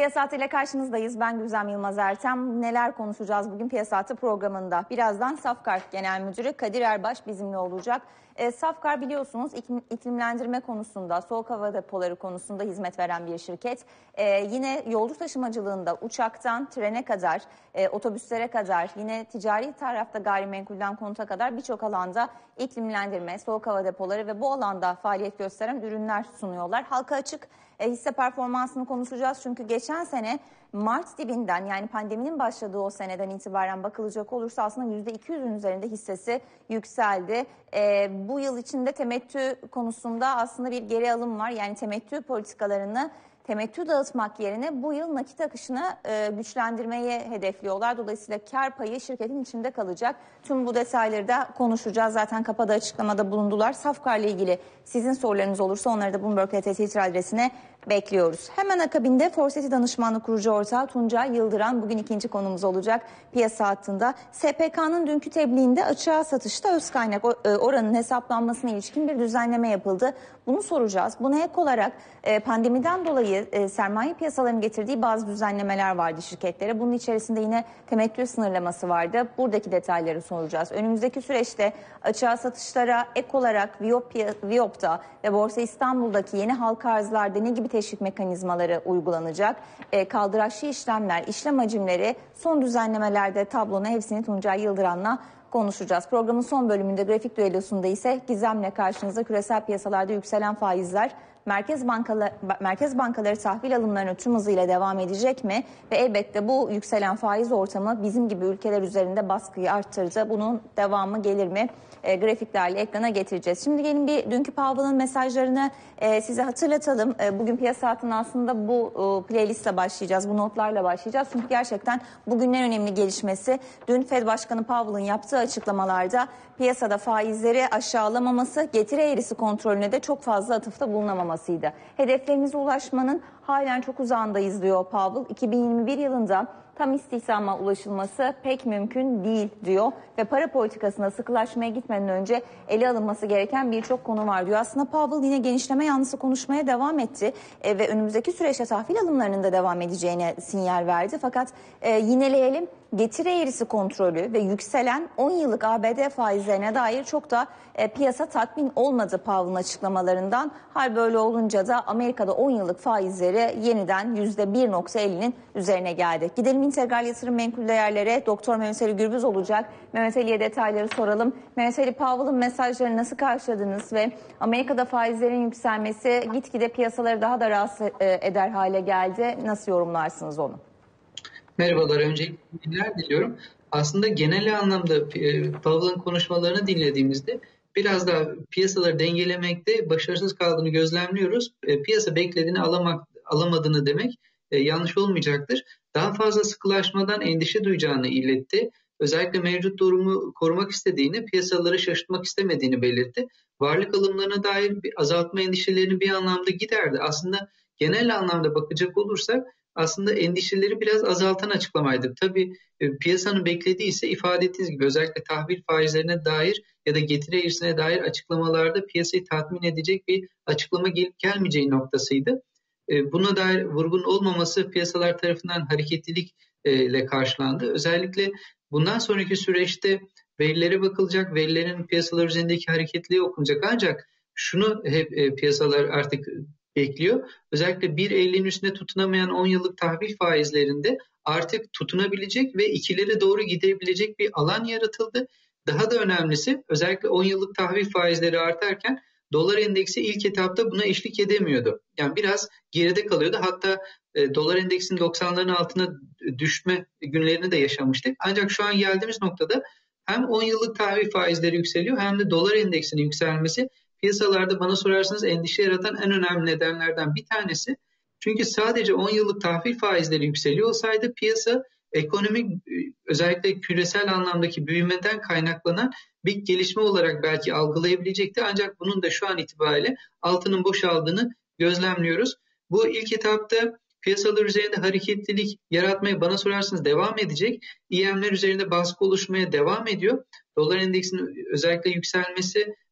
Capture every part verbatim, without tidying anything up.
Piyasat ile karşınızdayız. Ben Güzem Yılmaz Ertem. Neler konuşacağız bugün Piyasatı programında? Birazdan Safkar Genel Müdürü Kadir Erbaş bizimle olacak. E, Safkar biliyorsunuz iklim, iklimlendirme konusunda, soğuk hava depoları konusunda hizmet veren bir şirket. E, yine yolcu taşımacılığında uçaktan trene kadar, e, otobüslere kadar, yine ticari tarafta gayrimenkulden konuta kadar birçok alanda iklimlendirme, soğuk hava depoları ve bu alanda faaliyet gösteren ürünler sunuyorlar. Halka açık e, hisse performansını konuşacağız çünkü geçen sene Mart dibinden, yani pandeminin başladığı o seneden itibaren bakılacak olursa aslında yüzde iki yüzün üzerinde hissesi yükseldi. E, bu yıl içinde temettü konusunda aslında bir geri alım var. Yani temettü politikalarını temettü dağıtmak yerine bu yıl nakit akışını e, güçlendirmeyi hedefliyorlar. Dolayısıyla kar payı şirketin içinde kalacak. Tüm bu detayları da konuşacağız. Zaten kapada açıklamada bulundular. Safkar ile ilgili sizin sorularınız olursa onları da Bloomberg T T Twitter adresine bekliyoruz. Hemen akabinde Forseti Danışmanlık kurucu ortağı Tuncay Yıldıran bugün ikinci konumuz olacak piyasa hattında. S P K'nın dünkü tebliğinde açığa satışta öz kaynak oranının hesaplanmasına ilişkin bir düzenleme yapıldı. Bunu soracağız. Buna ek olarak pandemiden dolayı sermaye piyasalarının getirdiği bazı düzenlemeler vardı şirketlere. Bunun içerisinde yine temettü sınırlaması vardı. Buradaki detayları soracağız. Önümüzdeki süreçte açığa satışlara ek olarak Viyop, Viyop'ta ve Borsa İstanbul'daki yeni halka arzlarda ne gibi teşvik mekanizmaları uygulanacak? E, kaldıraçlı işlemler, işlem hacimleri, son düzenlemelerde tablonu hepsini Tuncay Yıldıran'la konuşacağız. Programın son bölümünde grafik düellosunda ise Gizem'le karşınızda küresel piyasalarda yükselen faizler, merkez bankaları, merkez bankaları tahvil alımlarına tüm hızıyla devam edecek mi? Ve elbette bu yükselen faiz ortamı bizim gibi ülkeler üzerinde baskıyı arttırdı. Bunun devamı gelir mi? E, grafiklerle ekrana getireceğiz. Şimdi gelin bir dünkü Powell'ın mesajlarını e, size hatırlatalım. E, bugün piyasa hattına aslında bu e, playlistle başlayacağız, bu notlarla başlayacağız. Çünkü gerçekten bugün en önemli gelişmesi dün Fed Başkanı Powell'ın yaptığı açıklamalarda piyasada faizleri aşağılamaması, getiri eğrisi kontrolüne de çok fazla atıfta bulunamamasıydı. Hedeflerimize ulaşmanın halen çok uzağındayız diyor Powell. iki bin yirmi bir yılında tam istihdama ulaşılması pek mümkün değil diyor ve para politikasına sıkılaşmaya gitmeden önce ele alınması gereken birçok konu var diyor. Aslında Powell yine genişleme yanlısı konuşmaya devam etti e, ve önümüzdeki süreçte tahvil alımlarının da devam edeceğine sinyal verdi. Fakat e, yineleyelim, getiri eğrisi kontrolü ve yükselen on yıllık A B D faizlerine dair çok da e, piyasa tatmin olmadı Powell'ın açıklamalarından. Hal böyle olunca da Amerika'da on yıllık faizleri yeniden yüzde bir nokta ellinin üzerine geldi. Gidelim integral yatırım menkul değerlere. Doktor Mehmet Ali Gürbüz olacak. Mehmet Ali'ye detayları soralım. Mehmet Ali, Powell'ın mesajlarını nasıl karşıladınız ve Amerika'da faizlerin yükselmesi gitgide piyasaları daha da rahatsız eder hale geldi. Nasıl yorumlarsınız onu? Merhabalar, öncelikle iyi günler diliyorum. Aslında genel anlamda Powell'ın konuşmalarını dinlediğimizde biraz daha piyasaları dengelemekte başarısız kaldığını gözlemliyoruz. Piyasa beklediğini alamak, alamadığını demek e, yanlış olmayacaktır. Daha fazla sıkılaşmadan endişe duyacağını iletti. Özellikle mevcut durumu korumak istediğini, piyasaları şaşırtmak istemediğini belirtti. Varlık alımlarına dair bir azaltma endişelerini bir anlamda giderdi. Aslında genel anlamda bakacak olursak aslında endişeleri biraz azaltan açıklamaydı. Tabii e, piyasanın beklediği ise ifade ettiğiniz gibi özellikle tahvil faizlerine dair ya da getiri eğrisine dair açıklamalarda piyasayı tatmin edecek bir açıklama gelip gelmeyeceği noktasıydı. E, buna dair vurgun olmaması piyasalar tarafından hareketlilik ile karşılandı. Özellikle bundan sonraki süreçte verilere bakılacak, verilerin piyasalar üzerindeki hareketliliği okunacak. Ancak şunu hep e, piyasalar artık bekliyor. Özellikle bir ellinin üstünde tutunamayan on yıllık tahvil faizlerinde artık tutunabilecek ve ikilere doğru gidebilecek bir alan yaratıldı. Daha da önemlisi özellikle on yıllık tahvil faizleri artarken dolar endeksi ilk etapta buna eşlik edemiyordu. Yani biraz geride kalıyordu. Hatta e, dolar endeksinin doksanların altına düşme günlerini de yaşamıştık. Ancak şu an geldiğimiz noktada hem on yıllık tahvil faizleri yükseliyor hem de dolar endeksinin yükselmesi piyasalarda bana sorarsanız endişe yaratan en önemli nedenlerden bir tanesi. Çünkü sadece on yıllık tahvil faizleri yükseliyor olsaydı piyasa ekonomik özellikle küresel anlamdaki büyümeden kaynaklanan bir gelişme olarak belki algılayabilecekti. Ancak bunun da şu an itibariyle altının boşaldığını gözlemliyoruz. Bu ilk etapta piyasalar üzerinde hareketlilik yaratmaya bana sorarsanız devam edecek. İ M'ler üzerinde baskı oluşmaya devam ediyor. Dolar endeksinin özellikle yükselmesi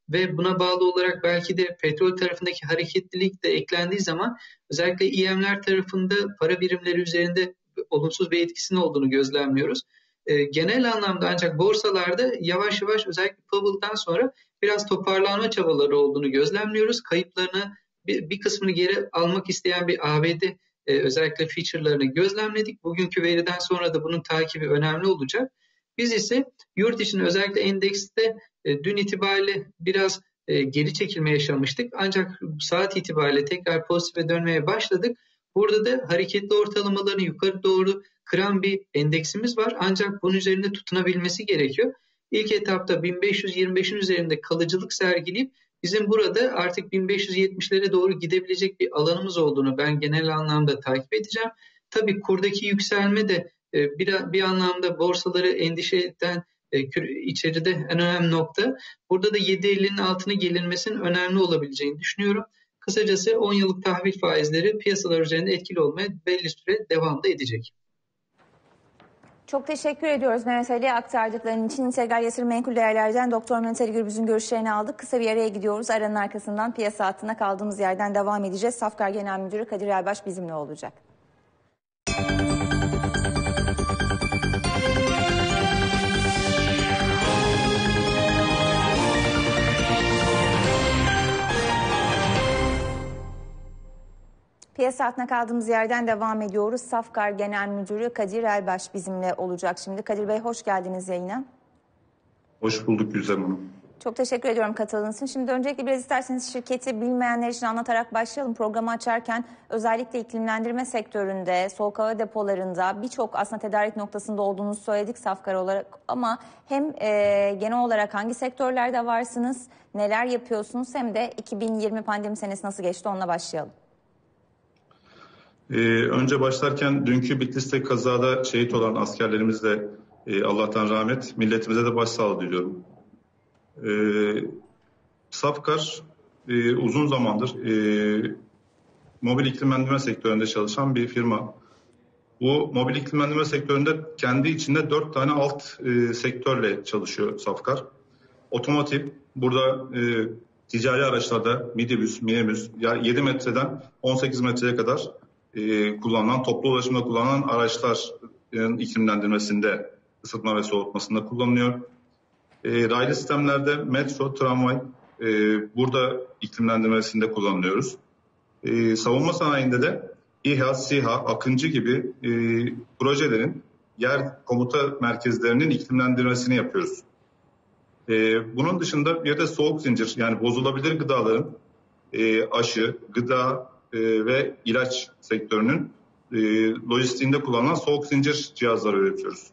ve buna bağlı olarak belki de petrol tarafındaki hareketlilik de eklendiği zaman özellikle İ M'ler tarafında para birimleri üzerinde olumsuz bir etkisinin olduğunu gözlemliyoruz. E, genel anlamda ancak borsalarda yavaş yavaş özellikle Powell'dan sonra biraz toparlanma çabaları olduğunu gözlemliyoruz. Kayıplarını bir, bir kısmını geri almak isteyen bir A B D e, özellikle feature'larını gözlemledik. Bugünkü veriden sonra da bunun takibi önemli olacak. Biz ise yurt içinde özellikle endekste e, dün itibariyle biraz e, geri çekilme yaşamıştık. Ancak saat itibariyle tekrar pozitife dönmeye başladık. Burada da hareketli ortalamalarını yukarı doğru kıran bir endeksimiz var. Ancak bunun üzerinde tutunabilmesi gerekiyor. İlk etapta bin beş yüz yirmi beşin üzerinde kalıcılık sergileyip bizim burada artık bin beş yüz yetmişlere doğru gidebilecek bir alanımız olduğunu ben genel anlamda takip edeceğim. Tabii kurdaki yükselme de bir, bir anlamda borsaları endişe eden içeride en önemli nokta. Burada da yedi ellinin altına gelinmesinin önemli olabileceğini düşünüyorum. Kısacası on yıllık tahvil faizleri piyasalar üzerinde etkili olmaya belli süre devam da edecek. Çok teşekkür ediyoruz Mehmet Ali aktardıkların için. İntegral Yatırım Menkul Değerler'den Doktor Mehmet Ali Gürbüz'ün görüşlerini aldık. Kısa bir araya gidiyoruz. Aranın arkasından piyasa hattına kaldığımız yerden devam edeceğiz. Safkar Genel Müdürü Kadir Erbaş bizimle olacak. Piyasa hattına kaldığımız yerden devam ediyoruz. Safkar Genel Müdürü Kadir Erbaş bizimle olacak şimdi. Kadir Bey hoş geldiniz yayına. Hoş bulduk Gülsem Hanım. Çok teşekkür ediyorum katıldığınız için. Şimdi öncelikle biraz isterseniz şirketi bilmeyenler için anlatarak başlayalım. Programı açarken özellikle iklimlendirme sektöründe, soğuk hava depolarında birçok aslında tedarik noktasında olduğunuzu söyledik Safkar olarak. Ama hem e, genel olarak hangi sektörlerde varsınız, neler yapıyorsunuz hem de iki bin yirmi pandemi senesi nasıl geçti onunla başlayalım. Ee, önce başlarken dünkü Bitlis'te kazada şehit olan askerlerimiz de e, Allah'tan rahmet, milletimize de başsağlığı diliyorum. Ee, Safkar e, uzun zamandır e, mobil iklimlendirme sektöründe çalışan bir firma. Bu mobil iklimlendirme sektöründe kendi içinde dört tane alt e, sektörle çalışıyor Safkar. Otomotiv, burada e, ticari araçlarda midibüs, minibüs, yani yedi metreden on sekiz metreye kadar e, kullanılan, toplu ulaşımda kullanılan araçların iklimlendirmesinde, ısıtma ve soğutmasında kullanılıyor. E, raylı sistemlerde metro, tramvay e, burada iklimlendirmesinde kullanılıyoruz. E, savunma sanayinde de İHA, SİHA, Akıncı gibi e, projelerin yer komuta merkezlerinin iklimlendirmesini yapıyoruz. E, bunun dışında bir de soğuk zincir, yani bozulabilir gıdaların e, aşı, gıda e, ve ilaç sektörünün e, lojistiğinde kullanılan soğuk zincir cihazları üretiyoruz.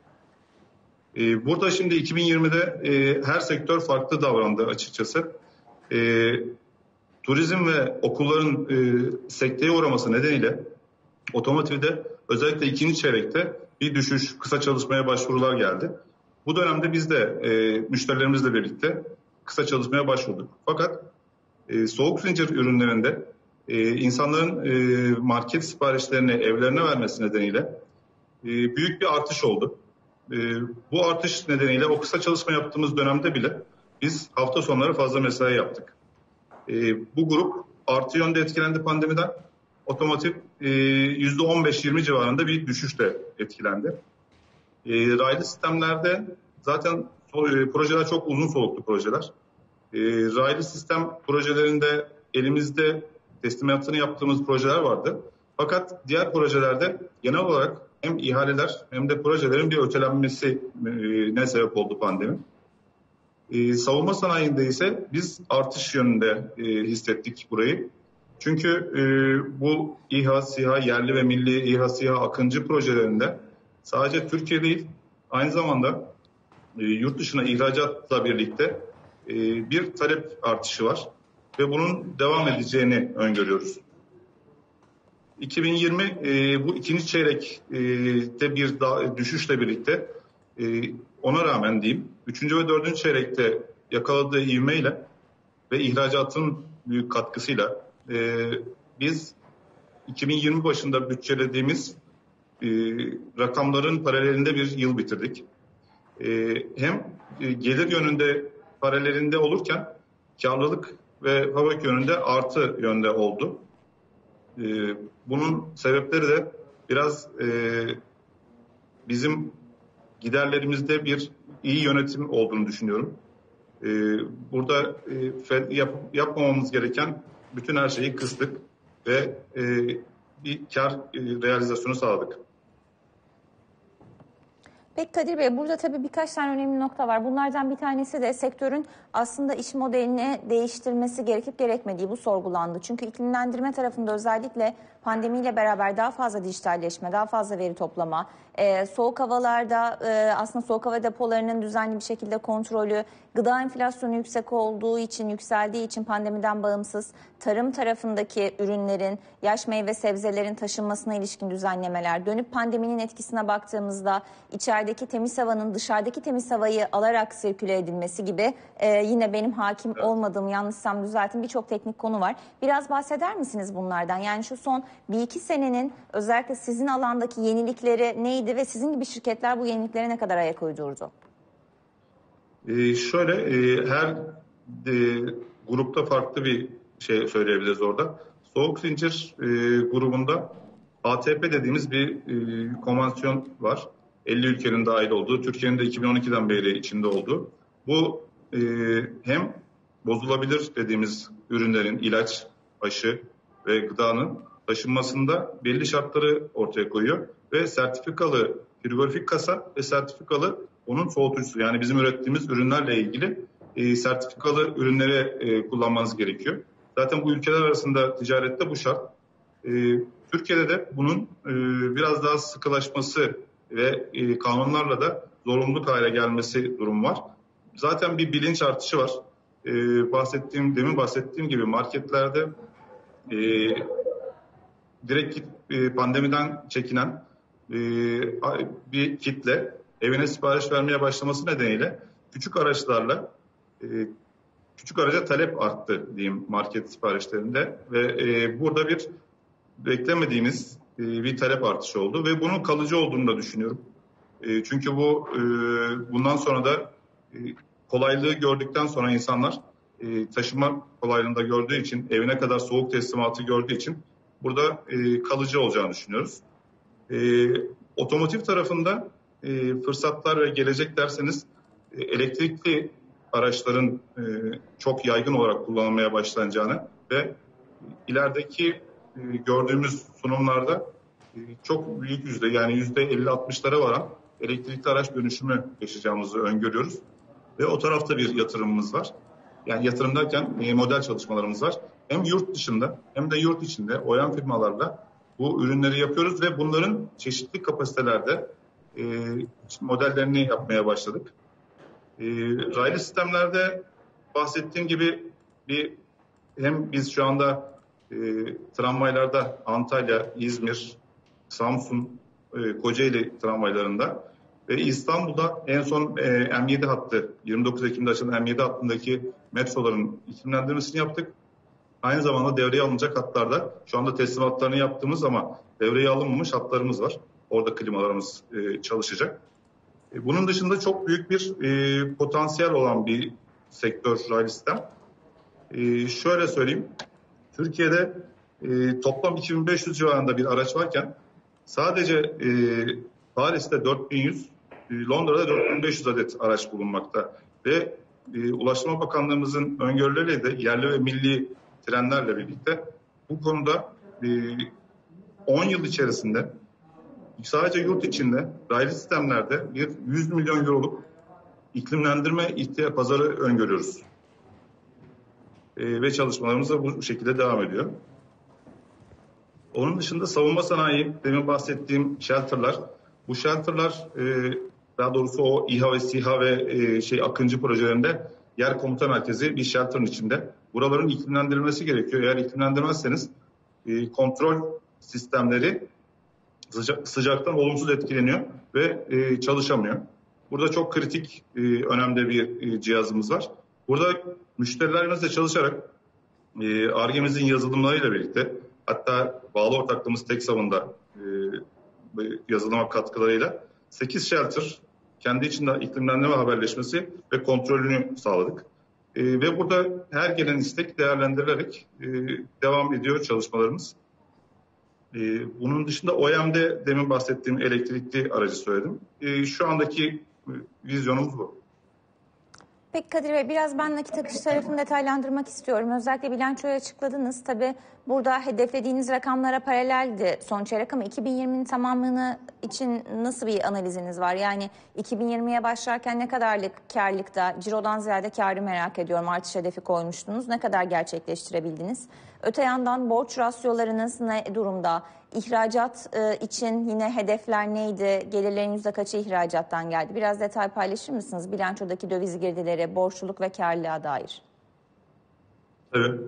E, burada şimdi iki bin yirmide e, her sektör farklı davrandı açıkçası. E, turizm ve okulların e, sekteye uğraması nedeniyle otomotivde özellikle ikinci çeyrekte bir düşüş, kısa çalışmaya başvurular geldi. Bu dönemde biz de e, müşterilerimizle birlikte kısa çalışmaya başvurduk. Fakat e, soğuk zincir ürünlerinde e, insanların e, market siparişlerini evlerine vermesi nedeniyle e, büyük bir artış oldu. E, bu artış nedeniyle o kısa çalışma yaptığımız dönemde bile biz hafta sonları fazla mesai yaptık. E, bu grup artı yönde etkilendi pandemiden. Otomotiv e, yüzde on beş yirmi civarında bir düşüşle etkilendi. E, raylı sistemlerde zaten e, projeler çok uzun soluklu projeler. E, raylı sistem projelerinde elimizde teslimatını yaptığımız projeler vardı. Fakat diğer projelerde genel olarak hem ihaleler hem de projelerin bir ötelenmesi e, ne sebep oldu pandemi. E, savunma sanayinde ise biz artış yönünde e, hissettik burayı. Çünkü e, bu İHA, SİHA, yerli ve milli İHA, SİHA, Akıncı projelerinde sadece Türkiye değil, aynı zamanda e, yurt dışına ihracatla birlikte e, bir talep artışı var ve bunun devam edeceğini öngörüyoruz. iki bin yirmi e, bu ikinci çeyrekte bir daha, düşüşle birlikte e, ona rağmen diyeyim, üçüncü ve dördüncü çeyrekte yakaladığı ivmeyle ve ihracatın büyük katkısıyla e, biz iki bin yirmi başında bütçelediğimiz e, rakamların paralelinde bir yıl bitirdik. E, hem e, gelir yönünde paralelinde olurken karlılık ve fabrik yönünde artı yönde oldu. E, bunun sebepleri de biraz e, bizim giderlerimizde bir iyi yönetim olduğunu düşünüyorum. E, burada e, yap, yapmamamız gereken bütün her şeyi kıstık ve e, bir kar e, realizasyonu sağladık. Peki Kadir Bey, burada tabii birkaç tane önemli nokta var. Bunlardan bir tanesi de sektörün aslında iş modelini değiştirmesi gerekip gerekmediği, bu sorgulandı. Çünkü iklimlendirme tarafında özellikle pandemiyle beraber daha fazla dijitalleşme, daha fazla veri toplama, e, soğuk havalarda e, aslında soğuk hava depolarının düzenli bir şekilde kontrolü, gıda enflasyonu yüksek olduğu için, yükseldiği için pandemiden bağımsız tarım tarafındaki ürünlerin, yaş meyve sebzelerin taşınmasına ilişkin düzenlemeler, dönüp pandeminin etkisine baktığımızda içerideki temiz havanın dışarıdaki temiz havayı alarak sirküle edilmesi gibi e, yine benim hakim olmadığım, yanlışsam düzeltin, birçok teknik konu var. Biraz bahseder misiniz bunlardan? Yani şu son bir iki senenin özellikle sizin alandaki yenilikleri neydi ve sizin gibi şirketler bu yeniliklere ne kadar ayak uydurdu? Ee, şöyle e, her e, grupta farklı bir şey söyleyebiliriz orada. Soğuk zincir e, grubunda A T P dediğimiz bir e, konvansiyon var. elli ülkenin dahil olduğu, Türkiye'nin de iki bin on ikiden beri içinde olduğu. Bu e, hem bozulabilir dediğimiz ürünlerin, ilaç, aşı ve gıdanın taşınmasında belli şartları ortaya koyuyor. Ve sertifikalı frigorifik kasa ve sertifikalı onun soğutucusu, yani bizim ürettiğimiz ürünlerle ilgili e, sertifikalı ürünleri e, kullanmanız gerekiyor. Zaten bu ülkeler arasında ticarette bu şart. E, Türkiye'de de bunun e, biraz daha sıkılaşması ve e, kanunlarla da zorunluluk hale gelmesi durum var. Zaten bir bilinç artışı var. E, bahsettiğim, demin bahsettiğim gibi marketlerde e, direkt e, pandemiden çekinen e, bir kitle evine sipariş vermeye başlaması nedeniyle küçük araçlarla e, küçük araca talep arttı diyeyim market siparişlerinde ve e, burada bir beklemediğimiz e, bir talep artışı oldu ve bunun kalıcı olduğunu da düşünüyorum. E, çünkü bu e, bundan sonra da e, kolaylığı gördükten sonra insanlar e, taşıma kolaylığını da gördüğü için, evine kadar soğuk teslimatı gördüğü için burada e, kalıcı olacağını düşünüyoruz. E, otomotiv tarafında e, fırsatlar ve gelecek derseniz e, elektrikli araçların e, çok yaygın olarak kullanılmaya başlanacağını ve ilerideki e, gördüğümüz sunumlarda e, çok büyük yüzde, yani yüzde elli altmışlara varan elektrikli araç dönüşümü yaşayacağımızı öngörüyoruz. Ve o tarafta bir yatırımımız var. Yani yatırım derken e, model çalışmalarımız var. Hem yurt dışında hem de yurt içinde O E M firmalarla bu ürünleri yapıyoruz ve bunların çeşitli kapasitelerde e, modellerini yapmaya başladık. E, raylı sistemlerde bahsettiğim gibi bir hem biz şu anda e, tramvaylarda Antalya, İzmir, Samsun, e, Kocaeli tramvaylarında ve İstanbul'da en son e, M yedi hattı, yirmi dokuz Ekim'de açılan M yedi hattındaki metroların iklimlendirmesini yaptık. Aynı zamanda devreye alınacak hatlarda şu anda teslimatlarını yaptığımız ama devreye alınmamış hatlarımız var. Orada klimalarımız e, çalışacak. E, bunun dışında çok büyük bir e, potansiyel olan bir sektör raylı sistem. E, şöyle söyleyeyim, Türkiye'de e, toplam iki bin beş yüz civarında bir araç varken sadece e, Paris'te dört bin yüz, e, Londra'da dört bin beş yüz adet araç bulunmakta ve e, Ulaştırma Bakanlığımızın öngörüleriyle de yerli ve milli trenlerle birlikte bu konuda e, on yıl içerisinde sadece yurt içinde raylı sistemlerde bir yüz milyon euroluk iklimlendirme ihtiyaç pazarı öngörüyoruz. E, ve çalışmalarımız da bu şekilde devam ediyor. Onun dışında savunma sanayi, demin bahsettiğim shelterlar, bu shelterlar e, daha doğrusu o İHA ve SİHA ve e, şey Akıncı projelerinde yer komuta merkezi bir shelter'ın içinde. Buraların iklimlendirilmesi gerekiyor. Eğer iklimlendirmezseniz e, kontrol sistemleri sıcak, sıcaktan olumsuz etkileniyor ve e, çalışamıyor. Burada çok kritik e, önemli bir e, cihazımız var. Burada müşterilerimizle çalışarak e, Ar-Ge'mizin yazılımlarıyla birlikte, hatta bağlı ortaklığımız Teksav'ın e, yazılıma katkılarıyla sekiz shelter kendi içinde iklimlendirme haberleşmesi ve kontrolünü sağladık. E, ve burada her gelen istek değerlendirilerek e, devam ediyor çalışmalarımız. E, bunun dışında O E M'de demin bahsettiğim elektrikli aracı söyledim. E, şu andaki e, vizyonumuz bu. Peki Kadir Bey, biraz ben nakit akışı tarafını detaylandırmak istiyorum. Özellikle bilançoyu açıkladınız. Tabii burada hedeflediğiniz rakamlara paraleldi son çeyrek ama iki bin yirminin tamamını için nasıl bir analiziniz var? Yani iki bin yirmiye başlarken ne kadarlık karlılıkta, cirodan ziyade karı merak ediyorum. Artış hedefi koymuştunuz. Ne kadar gerçekleştirebildiniz? Öte yandan borç rasyolarınız ne durumda? İhracat e, için yine hedefler neydi? Gelirlerin yüzde kaçı ihracattan geldi? Biraz detay paylaşır mısınız? Bilançodaki döviz girdileri, borçluluk ve karlılığa dair. Evet.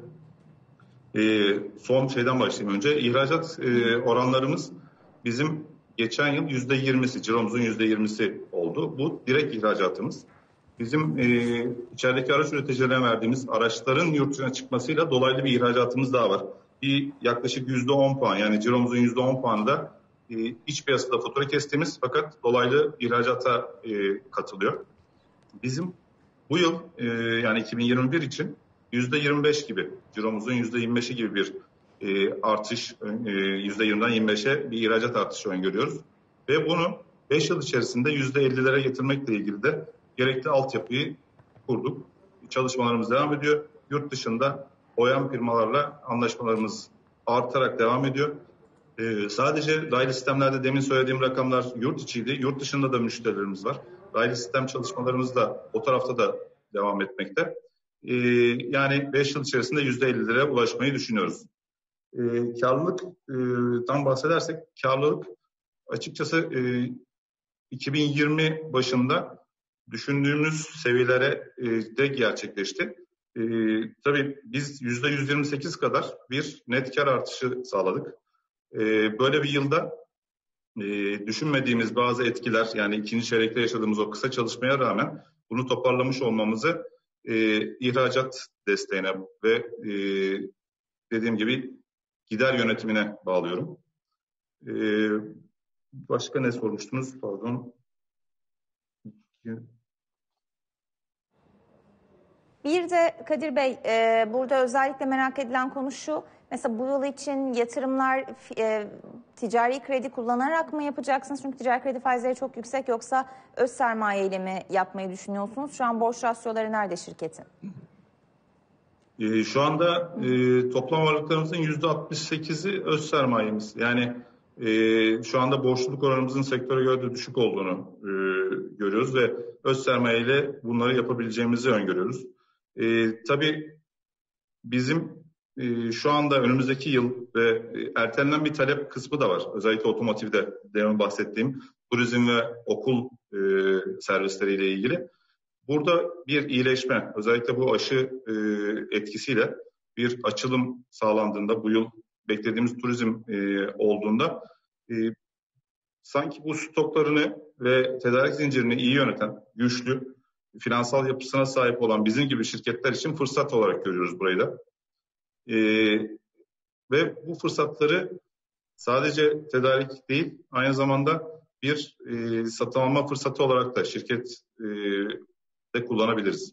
Ee, son şeyden başlayayım önce. İhracat e, oranlarımız bizim geçen yıl yüzde yirmisi, ciromuzun yüzde yirmisi oldu. Bu direkt ihracatımız. Bizim e, içerideki araç üreticilerine verdiğimiz araçların yurt dışına çıkmasıyla dolaylı bir ihracatımız daha var. Bir yaklaşık yüzde on puan, yani ciromuzun yüzde on puanı da e, iç piyasada fatura kestiğimiz fakat dolaylı ihracata e, katılıyor. Bizim bu yıl e, yani iki bin yirmi bir için yüzde yirmi beş gibi, ciromuzun yüzde yirmi beşi gibi bir e, artış, e, yüzde yirmiden yirmi beşe bir ihracat artışı öngörüyoruz. Ve bunu beş yıl içerisinde yüzde ellilere getirmekle ilgili de gerekli altyapıyı kurduk. Çalışmalarımız devam ediyor. Yurt dışında O E M firmalarla anlaşmalarımız artarak devam ediyor. Ee, sadece raylı sistemlerde demin söylediğim rakamlar yurt içiydi. Yurt dışında da müşterilerimiz var. Raylı sistem çalışmalarımız da o tarafta da devam etmekte. Ee, yani beş yıl içerisinde yüzde ellilere ulaşmayı düşünüyoruz. Ee, karlılıktan bahsedersek, karlılık açıkçası e, iki bin yirmi başında düşündüğümüz seviyelere e, de gerçekleşti. E, tabii biz yüzde yüz yirmi sekiz kadar bir net kar artışı sağladık. E, böyle bir yılda e, düşünmediğimiz bazı etkiler, yani ikinci çeyrekte yaşadığımız o kısa çalışmaya rağmen bunu toparlamış olmamızı e, ihracat desteğine ve e, dediğim gibi gider yönetimine bağlıyorum. E, başka ne sormuştunuz? Pardon. Bir de Kadir Bey, e, burada özellikle merak edilen konu şu. Mesela bu yıl için yatırımlar e, ticari kredi kullanarak mı yapacaksınız? Çünkü ticari kredi faizleri çok yüksek, yoksa öz sermaye ile mi yapmayı düşünüyorsunuz? Şu an borç rasyoları nerede şirketin? E, şu anda e, toplam varlıklarımızın yüzde altmış sekizi öz sermayemiz. Yani e, şu anda borçluluk oranımızın sektöre göre de düşük olduğunu e, görüyoruz ve öz sermaye ile bunları yapabileceğimizi öngörüyoruz. E, tabii bizim e, şu anda önümüzdeki yıl ve e, ertelenen bir talep kısmı da var. Özellikle otomotivde demin bahsettiğim turizm ve okul e, servisleriyle ilgili. Burada bir iyileşme, özellikle bu aşı e, etkisiyle bir açılım sağlandığında, bu yıl beklediğimiz turizm e, olduğunda e, sanki bu stoklarını ve tedarik zincirini iyi yöneten, güçlü, finansal yapısına sahip olan bizim gibi şirketler için fırsat olarak görüyoruz burayı da. E, ve bu fırsatları sadece tedarik değil, aynı zamanda bir e, satın alma fırsatı olarak da şirket e, de kullanabiliriz.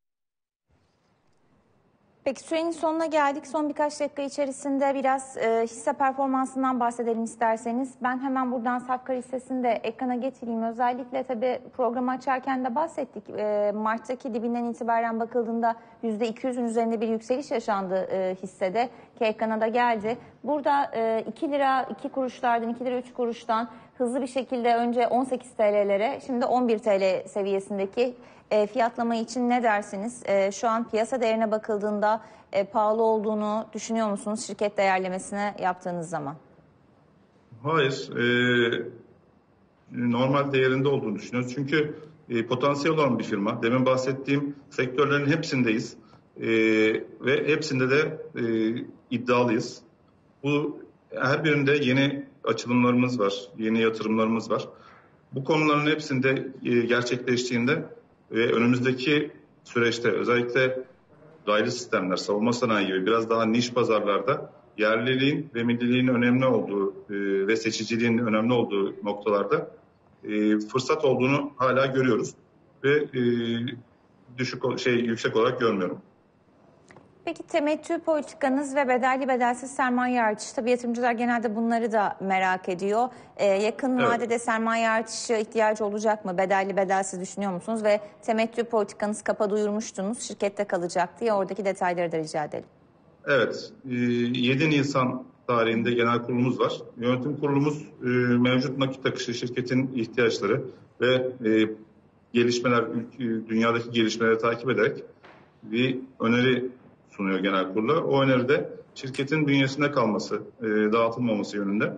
Peki sürenin sonuna geldik. Son birkaç dakika içerisinde biraz e, hisse performansından bahsedelim isterseniz. Ben hemen buradan Safkar hissesini de ekrana getireyim. Özellikle tabii programı açarken de bahsettik. E, Mart'taki dibinden itibaren bakıldığında yüzde iki yüzün üzerinde bir yükseliş yaşandı e, hissede ki ekrana da geldi. Burada e, iki lira iki kuruşlardan, iki lira üç kuruştan hızlı bir şekilde önce on sekiz T L'lere, şimdi on bir T L seviyesindeki E, fiyatlama için ne dersiniz? E, şu an piyasa değerine bakıldığında e, pahalı olduğunu düşünüyor musunuz şirket değerlemesine yaptığınız zaman? Hayır. E, normal değerinde olduğunu düşünüyoruz. Çünkü e, potansiyel olan bir firma. Demin bahsettiğim sektörlerin hepsindeyiz. E, ve hepsinde de e, iddialıyız. Bu her birinde yeni açılımlarımız var. Yeni yatırımlarımız var. Bu konuların hepsinde e, gerçekleştiğinde ve önümüzdeki süreçte özellikle raylı sistemler, savunma sanayi gibi biraz daha niş pazarlarda yerliliğin ve milliliğin önemli olduğu e, ve seçiciliğin önemli olduğu noktalarda e, fırsat olduğunu hala görüyoruz. Ve e, düşük şey yüksek olarak görmüyorum. Peki temettü politikanız ve bedelli bedelsiz sermaye artışı, tabii yatırımcılar genelde bunları da merak ediyor. Ee, yakın Evet. vadede sermaye artışı ihtiyacı olacak mı? Bedelli bedelsiz düşünüyor musunuz? Ve temettü politikanız kapa duyurmuştunuz, şirkette kalacak diye, oradaki detayları da rica edelim. Evet, yedi Nisan tarihinde genel kurulumuz var. Yönetim kurulumuz mevcut nakit akışı, şirketin ihtiyaçları ve gelişmeler, dünyadaki gelişmeleri takip ederek bir öneri sunuyor genel kurula. O öneride şirketin bünyesinde kalması, dağıtılmaması yönünde.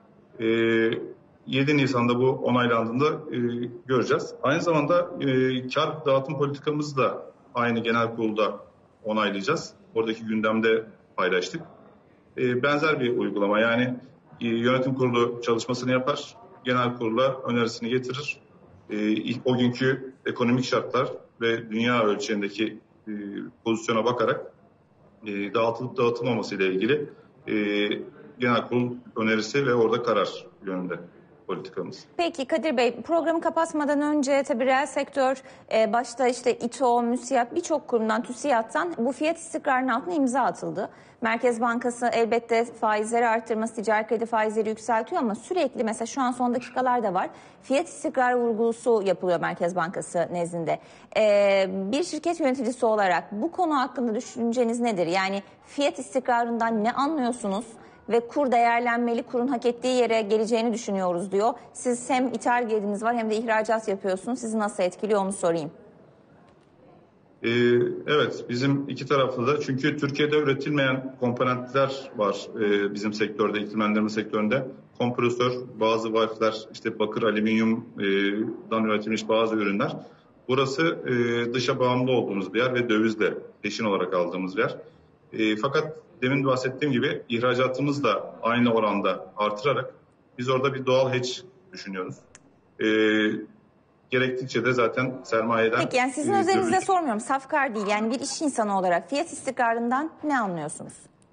yedi Nisan'da bu onaylandığında göreceğiz. Aynı zamanda kar dağıtım politikamızı da aynı genel kurulda onaylayacağız. Oradaki gündemde paylaştık. Benzer bir uygulama, yani yönetim kurulu çalışmasını yapar, genel kurula önerisini getirir. O günkü ekonomik şartlar ve dünya ölçeğindeki pozisyona bakarak dağıtılıp dağıtılmaması ile ilgili genel kurul önerisi ve orada karar yönünde politikamız. Peki Kadir Bey, programı kapatmadan önce tabii reel sektör e, başta işte İTO, MÜSİAD, birçok kurumdan, TÜSİAD'dan bu fiyat istikrarının altına imza atıldı. Merkez Bankası elbette faizleri arttırması, ticari kredi faizleri yükseltiyor ama sürekli, mesela şu an son dakikalarda var, fiyat istikrarı vurgusu yapılıyor Merkez Bankası nezdinde. E, bir şirket yöneticisi olarak bu konu hakkında düşünceniz nedir? Yani fiyat istikrarından ne anlıyorsunuz? Ve kur değerlenmeli, kurun hak ettiği yere geleceğini düşünüyoruz diyor. Siz hem ithal geliriniz var hem de ihracat yapıyorsunuz. Sizi nasıl etkiliyor onu sorayım. Ee, evet, bizim iki taraflı da, çünkü Türkiye'de üretilmeyen komponentler var ee, bizim sektörde, iklimlendirme sektöründe. Kompresör, bazı valfler, işte bakır, alüminyumdan üretilmiş bazı ürünler. Burası e, dışa bağımlı olduğumuz bir yer ve dövizle peşin olarak aldığımız bir yer. E, fakat demin bahsettiğim gibi ihracatımız da aynı oranda artırarak biz orada bir doğal hedge düşünüyoruz. E, gerektikçe de zaten sermayeden... Peki, yani sizin e, özelinizde dövüş... sormuyorum, Safkar değil, yani bir iş insanı olarak fiyat istikrarından ne anlıyorsunuz?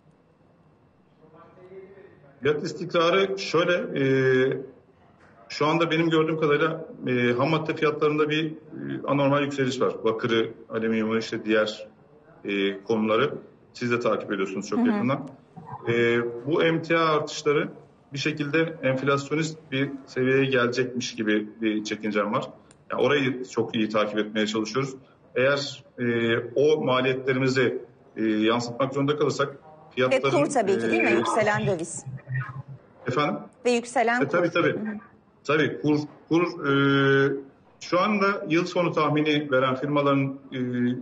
Fiyat istikrarı şöyle, e, şu anda benim gördüğüm kadarıyla e, ham madde fiyatlarında bir e, anormal yükseliş var. Bakırı, alüminyumu, işte diğer e, konuları siz de takip ediyorsunuz çok hı hı. yakından. E, bu emtia artışları bir şekilde enflasyonist bir seviyeye gelecekmiş gibi bir çekincem var. Yani orayı çok iyi takip etmeye çalışıyoruz. Eğer e, o maliyetlerimizi e, yansıtmak zorunda kalırsak fiyatların... Ve kur tabii ki değil mi? E, yükselen döviz. Efendim? Ve yükselen e, kur. Tabii tabii. Hı hı. Tabii kur, kur e, şu anda yıl sonu tahmini veren firmaların e,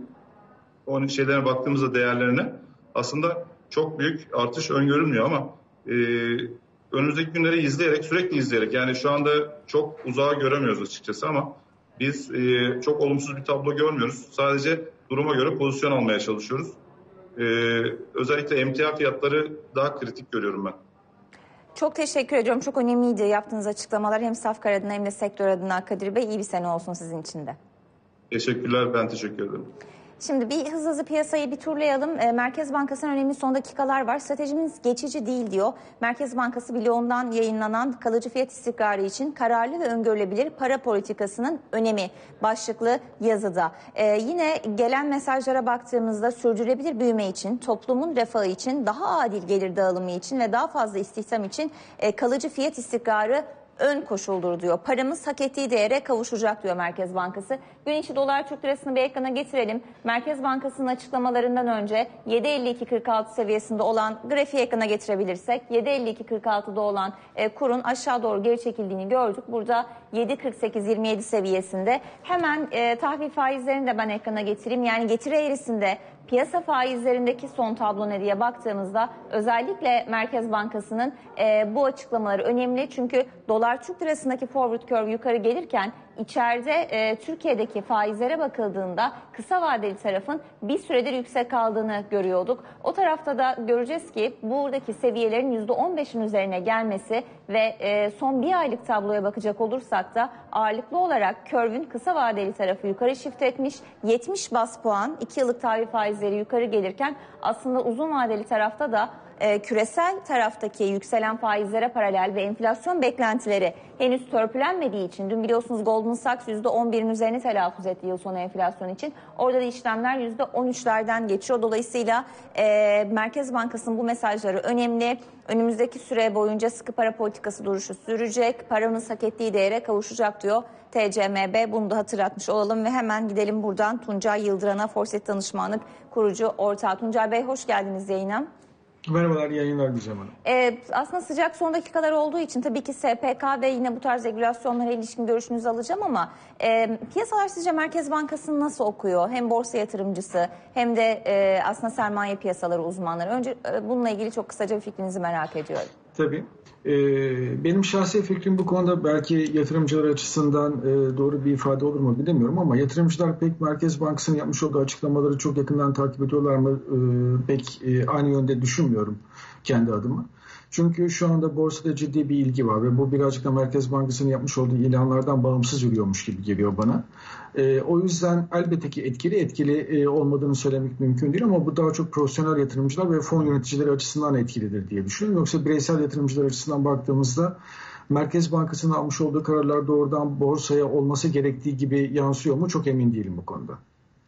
o şeylerine baktığımızda değerlerine aslında çok büyük artış öngörülmüyor ama e, önümüzdeki günleri izleyerek, sürekli izleyerek, yani şu anda çok uzağa göremiyoruz açıkçası ama biz e, çok olumsuz bir tablo görmüyoruz. Sadece duruma göre pozisyon almaya çalışıyoruz. E, özellikle emtia fiyatları daha kritik görüyorum ben. Çok teşekkür ediyorum. Çok önemliydi yaptığınız açıklamalar. Hem Safkar adına hem de sektör adına Kadir Bey. İyi bir sene olsun sizin için de. Teşekkürler. Ben teşekkür ederim. Şimdi bir hızlı hızlı piyasayı bir turlayalım. E, Merkez Bankası'nın önemli son dakikalar var. Stratejimiz geçici değil diyor. Merkez Bankası bloğundan yayınlanan kalıcı fiyat istikrarı için kararlı ve öngörülebilir para politikasının önemi başlıklı yazıda. E, yine gelen mesajlara baktığımızda sürdürülebilir büyüme için, toplumun refahı için, daha adil gelir dağılımı için ve daha fazla istihdam için e, kalıcı fiyat istikrarı ön koşuldur diyor. Paramız hak ettiği değere kavuşacak diyor Merkez Bankası. Gün içi dolar Türk lirasını bir ekrana getirelim. Merkez Bankası'nın açıklamalarından önce yedi elli iki kırk altı seviyesinde olan grafiği ekrana getirebilirsek yedi elli iki kırk altıda olan e, kurun aşağı doğru geri çekildiğini gördük. Burada yedi kırk sekiz yirmi yedi seviyesinde. Hemen e, tahvil faizlerini de ben ekrana getireyim. Yani getiri eğrisinde piyasa faizlerindeki son tablo ne diye baktığımızda özellikle Merkez Bankası'nın e, bu açıklamaları önemli. Çünkü dolar Türk lirasındaki forward curve yukarı gelirken içeride e, Türkiye'deki faizlere bakıldığında kısa vadeli tarafın bir süredir yüksek kaldığını görüyorduk. O tarafta da göreceğiz ki buradaki seviyelerin yüzde on beşin üzerine gelmesi ve e, son bir aylık tabloya bakacak olursak da ağırlıklı olarak curve'ün kısa vadeli tarafı yukarı shift etmiş. yetmiş bas puan iki yıllık tahvil faizleri yukarı gelirken aslında uzun vadeli tarafta da e, küresel taraftaki yükselen faizlere paralel ve enflasyon beklentileri henüz törpülenmediği için, dün biliyorsunuz Goldman Sachs yüzde on birin üzerine telaffuz etti yıl sonu enflasyon için. Orada da işlemler yüzde on üçlerden geçiyor. Dolayısıyla e, Merkez Bankası'nın bu mesajları önemli. Önümüzdeki süre boyunca sıkı para politikası duruşu sürecek. Paramız hak ettiği değere kavuşacak diyor T C M B. Bunu da hatırlatmış olalım ve hemen gidelim buradan Tuncay Yıldıran'a, Forset Danışmanlık kurucu ortağı. Tuncay Bey, hoş geldiniz yayına. Merhabalar, yayınlar Gizem Hanım. Ee, aslında sıcak son dakikalar olduğu için tabii ki S P K ve yine bu tarz regülasyonlara ilişkin görüşünüzü alacağım ama e, piyasalar sizce Merkez Bankası'nı nasıl okuyor? Hem borsa yatırımcısı hem de e, aslında sermaye piyasaları uzmanları. Önce e, bununla ilgili çok kısaca bir fikrinizi merak ediyorum. Tabii. Ee, benim şahsi fikrim bu konuda belki yatırımcılar açısından e, doğru bir ifade olur mu bilemiyorum ama yatırımcılar pek Merkez Bankası'nın yapmış olduğu açıklamaları çok yakından takip ediyorlar mı e, pek e, aynı yönde düşünmüyorum kendi adıma. Çünkü şu anda borsada ciddi bir ilgi var ve bu birazcık da Merkez Bankası'nın yapmış olduğu ilanlardan bağımsız yürüyormuş gibi geliyor bana. E, o yüzden elbette ki etkili etkili e, olmadığını söylemek mümkün değil ama bu daha çok profesyonel yatırımcılar ve fon yöneticileri açısından etkilidir diye düşünüyorum. Yoksa bireysel yatırımcılar açısından baktığımızda Merkez Bankası'nın almış olduğu kararlar doğrudan borsaya olması gerektiği gibi yansıyor mu çok emin değilim bu konuda.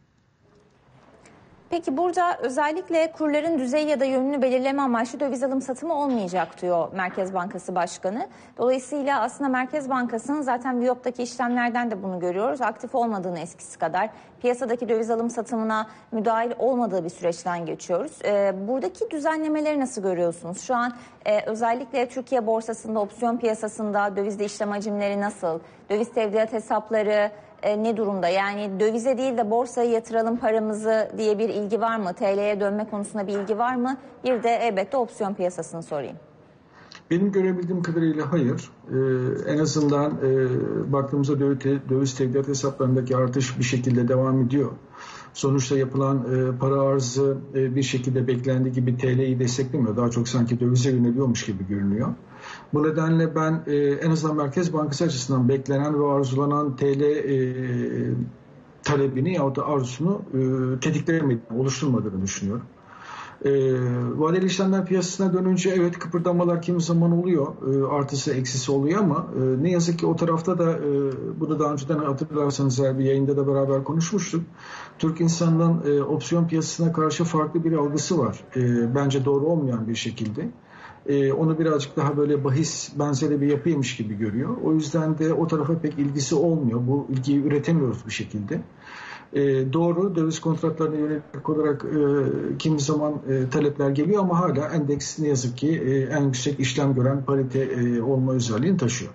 Peki burada özellikle kurların düzey ya da yönünü belirleme amaçlı döviz alım satımı olmayacak diyor Merkez Bankası Başkanı. Dolayısıyla aslında Merkez Bankası'nın zaten Viyop'taki işlemlerden de bunu görüyoruz. Aktif olmadığını eskisi kadar piyasadaki döviz alım satımına müdahil olmadığı bir süreçten geçiyoruz. Ee, buradaki düzenlemeleri nasıl görüyorsunuz? Şu an e, özellikle Türkiye borsasında, opsiyon piyasasında dövizde işlem hacimleri nasıl? Döviz tevdiat hesapları E, ne durumda? Yani dövize değil de borsaya yatıralım paramızı diye bir ilgi var mı? T L'ye dönme konusunda bir ilgi var mı? Bir de elbette opsiyon piyasasını sorayım. Benim görebildiğim kadarıyla hayır. Ee, en azından e, baktığımızda döviz, döviz tevdiat hesaplarındaki artış bir şekilde devam ediyor. Sonuçta yapılan e, para arzı e, bir şekilde beklendiği gibi T L'yi desteklemiyor. Daha çok sanki dövize yöneliyormuş gibi görünüyor. Bu nedenle ben e, en azından Merkez Bankası açısından beklenen ve arzulanan T L e, talebini yahut da arzusunu e, tetikleyemediğini, oluşturmadığını düşünüyorum. E, vadeli işlemler piyasasına dönünce evet kıpırdamalar kimi zaman oluyor. E, artısı eksisi oluyor ama e, ne yazık ki o tarafta da e, bunu daha önceden hatırlarsanız eğer bir yayında da beraber konuşmuştuk. Türk insanının e, opsiyon piyasasına karşı farklı bir algısı var. E, bence doğru olmayan bir şekilde. Ee, onu birazcık daha böyle bahis benzeri bir yapıymış gibi görüyor. O yüzden de o tarafa pek ilgisi olmuyor. Bu ilgiyi üretemiyoruz bir şekilde. Ee, doğru döviz kontratlarına yönelik olarak e, kimi zaman e, talepler geliyor ama hala endeks ne yazık ki e, en yüksek işlem gören parite e, olma özelliğini taşıyor.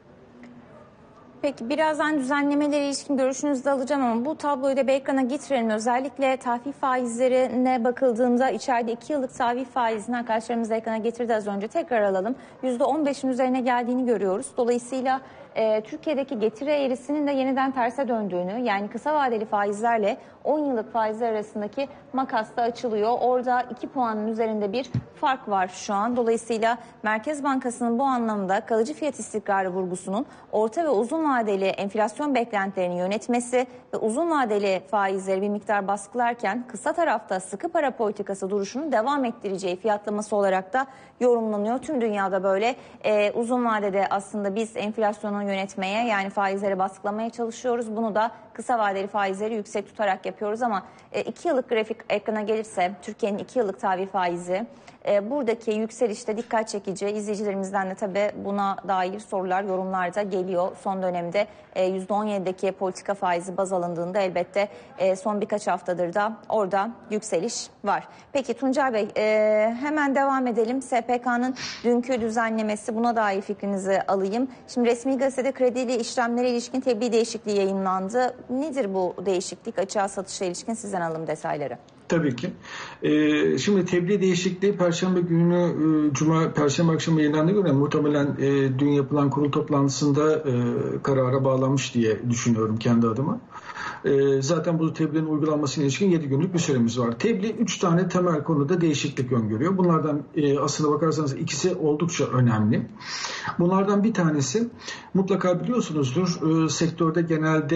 Peki birazdan düzenlemelere ilişkin görüşünüzü de alacağım ama bu tabloyu da bir ekrana getirelim. Özellikle tahvil faizlerine bakıldığında içeride iki yıllık tahvil faizini arkadaşlarımız da ekrana getirdi az önce. Tekrar alalım. yüzde on beşin üzerine geldiğini görüyoruz. Dolayısıyla e, Türkiye'deki getiri eğrisinin de yeniden terse döndüğünü, yani kısa vadeli faizlerle on yıllık faizler arasındaki makas da açılıyor. Orada iki puanın üzerinde bir fark var şu an. Dolayısıyla Merkez Bankası'nın bu anlamda kalıcı fiyat istikrarı vurgusunun orta ve uzun vadeli enflasyon beklentilerini yönetmesi ve uzun vadeli faizleri bir miktar baskılarken kısa tarafta sıkı para politikası duruşunu devam ettireceği fiyatlaması olarak da yorumlanıyor. Tüm dünyada böyle e, uzun vadede aslında biz enflasyonu yönetmeye, yani faizleri baskılamaya çalışıyoruz. Bunu da kısa vadeli faizleri yüksek tutarak yapıyoruz ama e, iki yıllık grafik ekrana gelirse Türkiye'nin iki yıllık tahvil faizi e, buradaki yükselişte dikkat çekici. İzleyicilerimizden de tabii buna dair sorular, yorumlar da geliyor. Son dönemde e, yüzde on yedideki politika faizi baz alındığında elbette e, son birkaç haftadır da orada yükseliş var. Peki Tuncay Bey, e, hemen devam edelim. S P K'nın dünkü düzenlemesi, buna dair fikrinizi alayım. Şimdi resmi gazetede krediyle işlemlere ilişkin tebliğ değişikliği yayınlandı. Nedir bu değişiklik? Açığa satışa ilişkin sizden alalım detayları. Tabii ki. Ee, şimdi tebliğ değişikliği Perşembe günü, e, Cuma, Perşembe akşamı yayınlandığına göre muhtemelen e, dün yapılan kurul toplantısında e, karara bağlanmış diye düşünüyorum kendi adıma. E, zaten bu tebliğin uygulanmasına ilişkin yedi günlük bir süremiz var. Tebliğ üç tane temel konuda değişiklik öngörüyor. Bunlardan e, aslına bakarsanız ikisi oldukça önemli. Bunlardan bir tanesi, mutlaka biliyorsunuzdur, e, sektörde genelde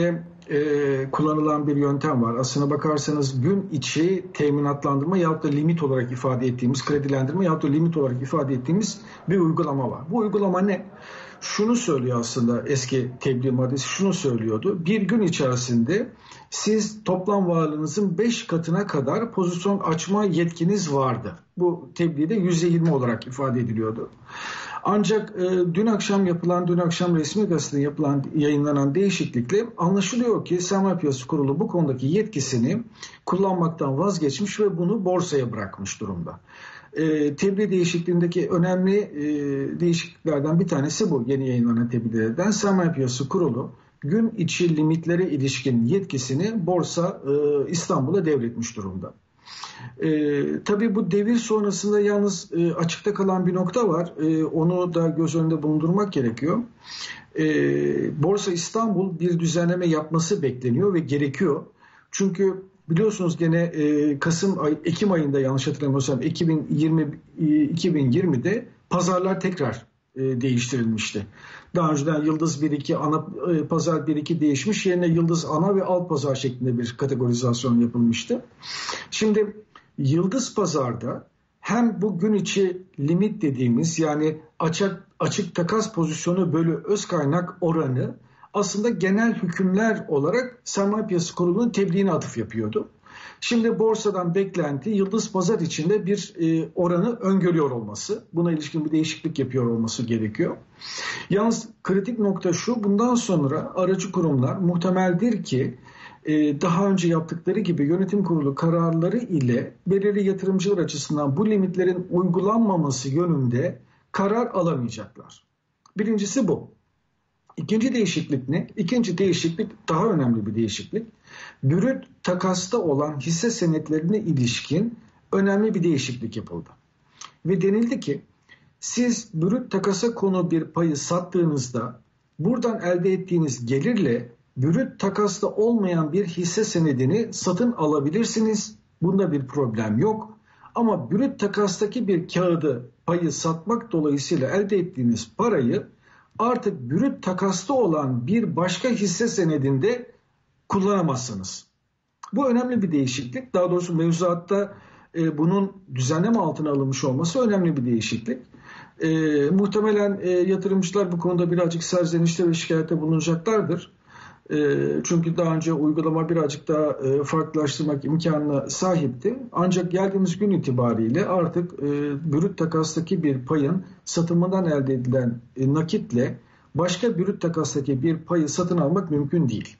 e, kullanılan bir yöntem var. Aslına bakarsanız gün içi teminatlandırma yahut da limit olarak ifade ettiğimiz, kredilendirme yahut da limit olarak ifade ettiğimiz bir uygulama var. Bu uygulama ne? Şunu söylüyor aslında, eski tebliğ maddesi şunu söylüyordu. Bir gün içerisinde siz toplam varlığınızın beş katına kadar pozisyon açma yetkiniz vardı. Bu tebliğde yüzde yirmi olarak ifade ediliyordu. Ancak e, dün akşam yapılan, dün akşam resmi gazetede yapılan, yayınlanan değişiklikle anlaşılıyor ki Sermaye Piyasası Kurulu bu konudaki yetkisini kullanmaktan vazgeçmiş ve bunu borsaya bırakmış durumda. E, tebliğ değişikliğindeki önemli e, değişikliklerden bir tanesi bu. Yeni yayınlanan tebliğlerden Sermaye Piyasası Kurulu gün içi limitlere ilişkin yetkisini Borsa e, İstanbul'a devretmiş durumda. Ee, tabii bu devir sonrasında yalnız e, açıkta kalan bir nokta var. E, onu da göz önünde bulundurmak gerekiyor. E, Borsa İstanbul bir düzenleme yapması bekleniyor ve gerekiyor. Çünkü biliyorsunuz gene e, Kasım ay, Ekim ayında yanlış hatırlamıyorsam iki bin yirmi iki bin yirmide pazarlar tekrar e, değiştirilmişti. Daha önceden Yıldız bir iki ana e, pazar bir iki değişmiş, yerine Yıldız ana ve alt pazar şeklinde bir kategorizasyon yapılmıştı. Şimdi Yıldız Pazar'da hem bu gün içi limit dediğimiz, yani açık, açık takas pozisyonu bölü öz kaynak oranı aslında genel hükümler olarak Sermaye Piyasası Kurulu'nun tebliğine atıf yapıyordu. Şimdi borsadan beklenti Yıldız Pazar içinde bir e, oranı öngörüyor olması. Buna ilişkin bir değişiklik yapıyor olması gerekiyor. Yalnız kritik nokta şu: bundan sonra aracı kurumlar muhtemeldir ki e, daha önce yaptıkları gibi yönetim kurulu kararları ile belirli yatırımcılar açısından bu limitlerin uygulanmaması yönünde karar alamayacaklar. Birincisi bu. İkinci değişiklik ne? İkinci değişiklik daha önemli bir değişiklik. Brüt takasta olan hisse senetlerine ilişkin önemli bir değişiklik yapıldı. Ve denildi ki siz brüt takasa konu bir payı sattığınızda buradan elde ettiğiniz gelirle brüt takasta olmayan bir hisse senedini satın alabilirsiniz. Bunda bir problem yok. Ama brüt takastaki bir kağıdı, payı satmak dolayısıyla elde ettiğiniz parayı artık brüt takasta olan bir başka hisse senedinde kullanamazsınız. Bu önemli bir değişiklik. Daha doğrusu mevzuatta e, bunun düzenleme altına alınmış olması önemli bir değişiklik. E, muhtemelen e, yatırımcılar bu konuda birazcık serzenişte ve şikayette bulunacaklardır. E, çünkü daha önce uygulama birazcık daha e, farklılaştırmak imkanına sahipti. Ancak geldiğimiz gün itibariyle artık e, brüt takastaki bir payın satımından elde edilen e, nakitle başka brüt takastaki bir payı satın almak mümkün değil.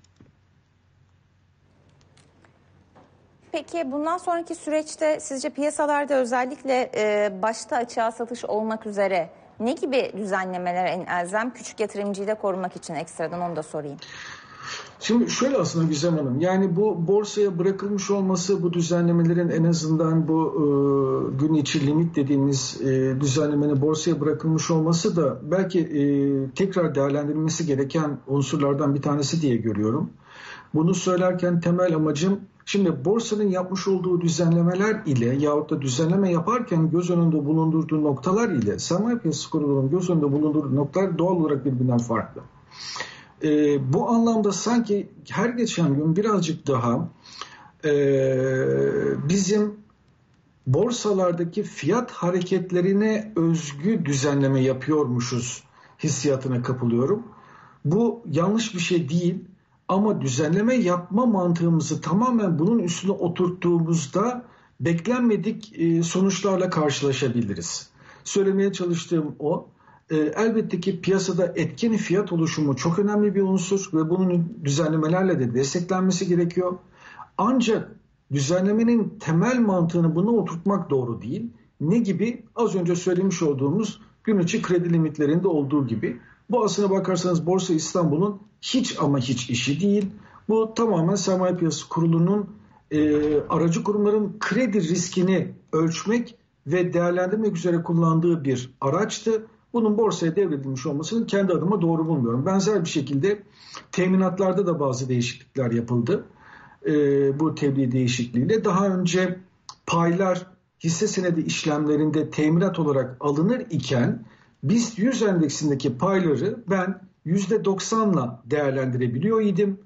Peki bundan sonraki süreçte sizce piyasalarda özellikle e, başta açığa satış olmak üzere ne gibi düzenlemeler en elzem, küçük yatırımcıyı da korumak için ekstradan, onu da sorayım. Şimdi şöyle aslında Gizem Hanım, yani bu borsaya bırakılmış olması, bu düzenlemelerin en azından bu e, gün içi limit dediğimiz e, düzenlemenin borsaya bırakılmış olması da belki e, tekrar değerlendirilmesi gereken unsurlardan bir tanesi diye görüyorum. Bunu söylerken temel amacım, şimdi borsanın yapmış olduğu düzenlemeler ile yahut da düzenleme yaparken göz önünde bulundurduğu noktalar ile Sermaye Piyasası Kurulu'nun göz önünde bulundurduğu noktalar doğal olarak birbirinden farklı. Ee, bu anlamda sanki her geçen gün birazcık daha e, bizim borsalardaki fiyat hareketlerine özgü düzenleme yapıyormuşuz hissiyatına kapılıyorum. Bu yanlış bir şey değil. Ama düzenleme yapma mantığımızı tamamen bunun üstüne oturttuğumuzda beklenmedik sonuçlarla karşılaşabiliriz. Söylemeye çalıştığım o. Elbette ki piyasada etkin fiyat oluşumu çok önemli bir unsur ve bunun düzenlemelerle de desteklenmesi gerekiyor. Ancak düzenlemenin temel mantığını buna oturtmak doğru değil. Ne gibi? Az önce söylemiş olduğumuz gün içi kredi limitlerinde olduğu gibi. Bu aslına bakarsanız Borsa İstanbul'un hiç ama hiç işi değil. Bu tamamen Sermaye Piyasası Kurulu'nun e, aracı kurumların kredi riskini ölçmek ve değerlendirmek üzere kullandığı bir araçtı. Bunun borsaya devredilmiş olmasını kendi adıma doğru bulmuyorum. Benzer bir şekilde teminatlarda da bazı değişiklikler yapıldı. E, bu tebliğ değişikliğiyle. Daha önce paylar hisse senedi işlemlerinde teminat olarak alınır iken BIST yüz endeksindeki payları ben yüzde doksanla değerlendirebiliyor idim.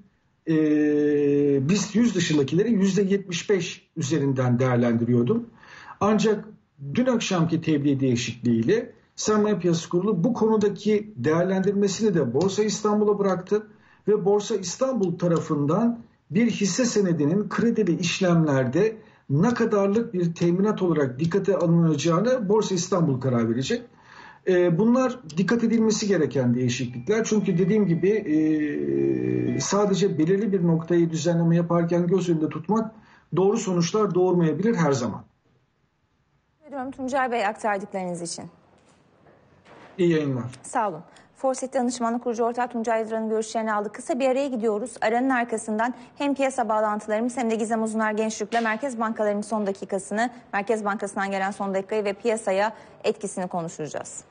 e, BIST yüz dışındakileri yüzde yetmiş beş üzerinden değerlendiriyordum. Ancak dün akşamki tebliğ değişikliğiyle Sermaye Piyasası Kurulu bu konudaki değerlendirmesini de Borsa İstanbul'a bıraktı ve Borsa İstanbul tarafından bir hisse senedinin kredili işlemlerde ne kadarlık bir teminat olarak dikkate alınacağını Borsa İstanbul karar verecek. Bunlar dikkat edilmesi gereken değişiklikler. Çünkü dediğim gibi sadece belirli bir noktayı düzenleme yaparken göz önünde tutmak doğru sonuçlar doğurmayabilir her zaman. Ediyorum Tuncay Bey aktardıklarınız için. İyi yayınlar. Sağ olun. Forset Danışmanlık Kurucu Ortağı Tuncay Yıldırım'ın görüşlerini aldık. Kısa bir araya gidiyoruz. Aranın arkasından hem piyasa bağlantılarımız hem de Gizem Uzunar Gençlük'le merkez bankalarının son dakikasını, Merkez Bankası'ndan gelen son dakikayı ve piyasaya etkisini konuşacağız.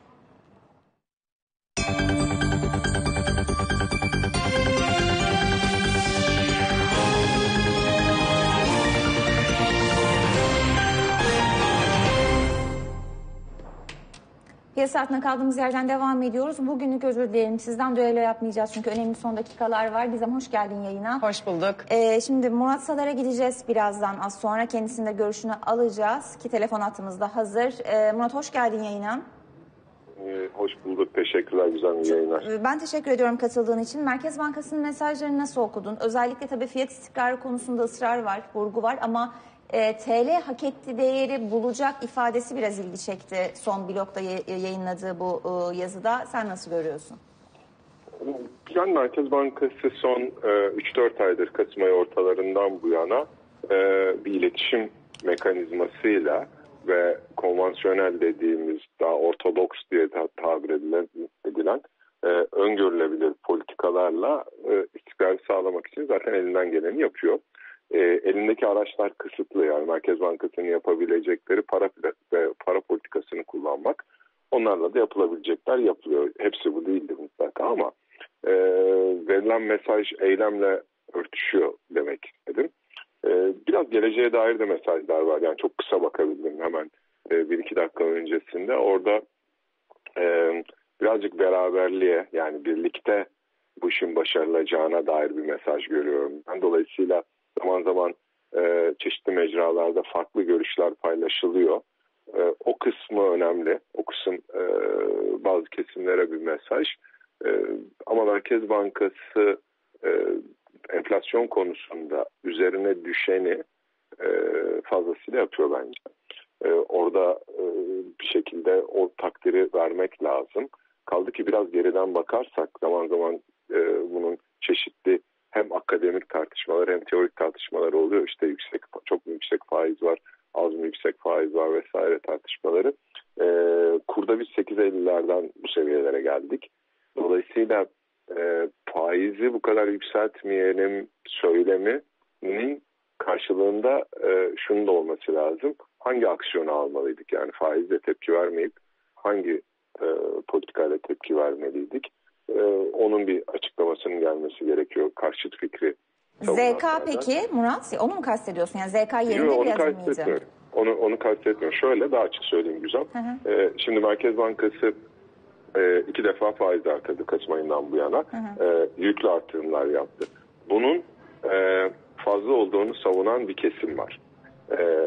Piyasa altına kaldığımız yerden devam ediyoruz. Bugünlük özür dilerim. Sizden düello yapmayacağız çünkü önemli son dakikalar var. Gizem hoş geldin yayına. Hoş bulduk. Ee, şimdi Murat Sadar'a gideceğiz birazdan. Az sonra kendisinin de görüşünü alacağız ki telefon hattımız da hazır. Ee, Murat hoş geldin yayına. Ee, hoş bulduk. Teşekkürler. Güzel yayınlar. Ben teşekkür ediyorum katıldığın için. Merkez Bankası'nın mesajlarını nasıl okudun? Özellikle tabii fiyat istikrarı konusunda ısrar var, vurgu var ama E, T L hak etti değeri bulacak ifadesi biraz ilgi çekti son blokta yayınladığı bu e, yazıda. Sen nasıl görüyorsun? Yani Merkez Bankası son e, üç dört aydır Kasım ayı ortalarından bu yana e, bir iletişim mekanizmasıyla ve konvansiyonel dediğimiz daha ortodoks diye tabir edilen, edilen e, öngörülebilir politikalarla e, istikrar sağlamak için zaten elinden geleni yapıyor. E, elindeki araçlar kısıtlı, yani Merkez Bankası'nın yapabilecekleri para ve para politikasını kullanmak. Onlarla da yapılabilecekler yapılıyor. Hepsi bu değildir mutlaka ama e, verilen mesaj eylemle örtüşüyor demek istedim. E, biraz geleceğe dair de mesajlar var. Yani çok kısa bakabildim hemen e, bir iki dakika öncesinde. Orada e, birazcık beraberliğe, yani birlikte bu işin başarılacağına dair bir mesaj görüyorum. Ben dolayısıyla zaman zaman e, çeşitli mecralarda farklı görüşler paylaşılıyor. E, o kısmı önemli. O kısım e, bazı kesimlere bir mesaj. E, ama Merkez Bankası e, enflasyon konusunda üzerine düşeni e, fazlasıyla yapıyor bence. E, orada e, bir şekilde o takdiri vermek lazım. Kaldı ki biraz geriden bakarsak zaman zaman e, bunun çeşitli hem akademik tartışmalar hem teorik tartışmalar oluyor. İşte yüksek, çok mu yüksek faiz var, az mı yüksek faiz var vesaire tartışmaları. E, kurda biz sekiz ellilerden bu seviyelere geldik. Dolayısıyla e, faizi bu kadar yükseltmeyelim söyleminin karşılığında e, şunun da olması lazım. Hangi aksiyonu almalıydık? Yani faizle tepki vermeyip hangi e, politikayla tepki vermeliydik? Onun bir açıklamasının gelmesi gerekiyor. Karşıt fikri. Z K peki Murat? Onu mu kastediyorsun? Yani Z K yerine Yok, bir yazım mıydı? Onu, onu kastetmiyorum. Şöyle daha açık söyleyeyim Güzel. Hı hı. Ee, şimdi Merkez Bankası e, iki defa faiz artırdı Kasım ayından bu yana. Hı hı. E, yüklü artırımlar yaptı. Bunun e, fazla olduğunu savunan bir kesim var. E,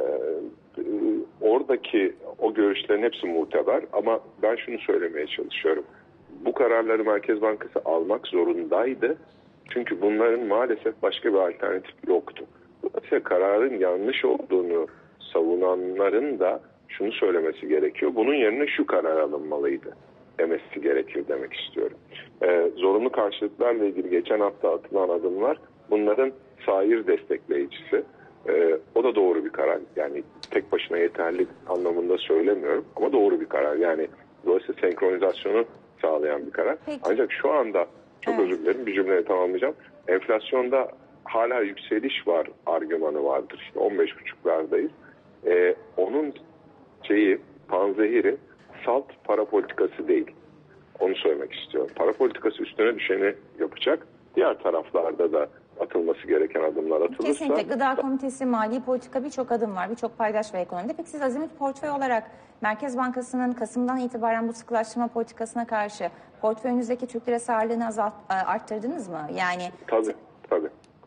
oradaki o görüşlerin hepsi muteber ama ben şunu söylemeye çalışıyorum. Bu kararları Merkez Bankası almak zorundaydı. Çünkü bunların maalesef başka bir alternatif yoktu. Dolayısıyla kararın yanlış olduğunu savunanların da şunu söylemesi gerekiyor. Bunun yerine şu karar alınmalıydı demesi gerekiyor demek istiyorum. Ee, zorunlu karşılıklarla ilgili geçen hafta atılan adımlar bunların sair destekleyicisi. Ee, o da doğru bir karar. Yani tek başına yeterli anlamında söylemiyorum ama doğru bir karar. Yani dolayısıyla senkronizasyonu sağlayan bir karar. Peki. Ancak şu anda çok evet. özür dilerim bir cümleyi tamamlayacağım. Enflasyonda hala yükseliş var argümanı vardır. İşte on beş buçuklardayız. Ee, onun şeyi panzehiri salt para politikası değil. Onu söylemek istiyorum. Para politikası üstüne düşeni yapacak. Diğer taraflarda da atılması gereken adımlar atılırsa... Kesinlikle. Gıda Komitesi, mali politika birçok adım var. Birçok paydaş ve ekonomide. Peki siz azimut portföy olarak Merkez Bankası'nın Kasım'dan itibaren bu sıkılaştırma politikasına karşı portföyünüzdeki Türk lirası ağırlığını azalt, arttırdınız mı? Yani Tabii, tabii.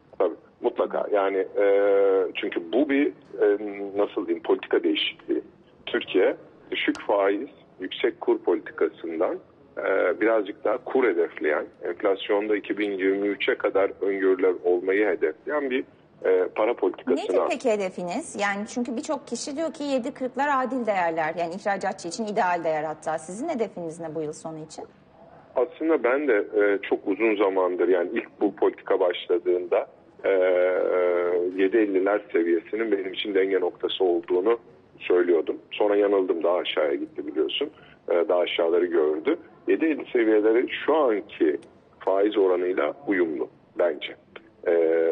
Mutlaka. Yani e, çünkü bu bir e, nasıl diyeyim politika değişikliği. Türkiye düşük faiz, yüksek kur politikasından e, birazcık daha kur hedefleyen, enflasyonda iki bin yirmi üçe kadar öngörüler olmayı hedefleyen bir e, para politikasına. Nedir peki hedefiniz? Yani çünkü birçok kişi diyor ki yedi kırklar adil değerler. Yani ihracatçı için ideal değer hatta. Sizin hedefiniz ne bu yıl sonu için? Aslında ben de e, çok uzun zamandır, yani ilk bu politika başladığında e, yedi elliler seviyesinin benim için denge noktası olduğunu söylüyordum. Sonra yanıldım, daha aşağıya gitti biliyorsun. E, daha aşağıları gördü. yedi elli seviyeleri şu anki faiz oranıyla uyumlu bence. E,